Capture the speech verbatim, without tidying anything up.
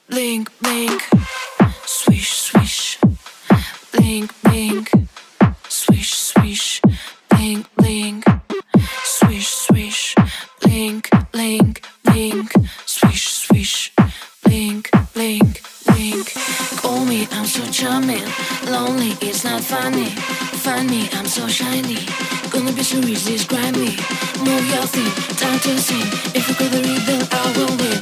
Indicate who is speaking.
Speaker 1: blink, blink, swish, swish, blink, blink, swish, swish, blink, blink, swish, swish, blink, blink, blink, swish, swish, blink, blink, blink. Call me, I'm so charming. Lonely, it's not funny. Find me, I'm so shiny. Gonna be so easy, describe me. Move your feet, time to sing. If you go the rhythm, I will win.